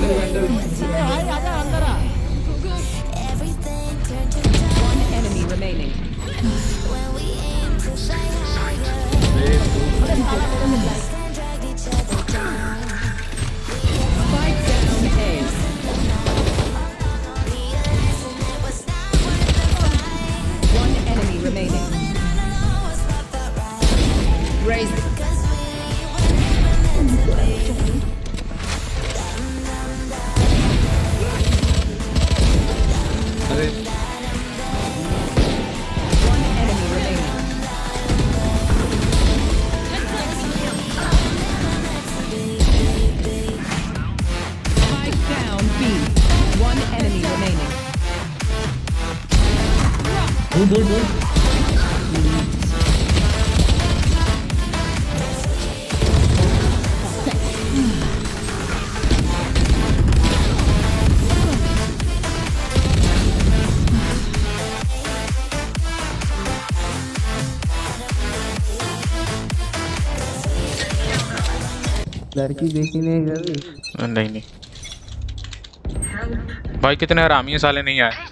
आजा अंदर आ। One enemy remaining. Spike down A. One enemy remaining. Raise. One enemy remaining. Spike down B. One enemy remaining. लड़की देखी नहीं कभी। नहीं नहीं भाई कितने हरामी साले नहीं आए।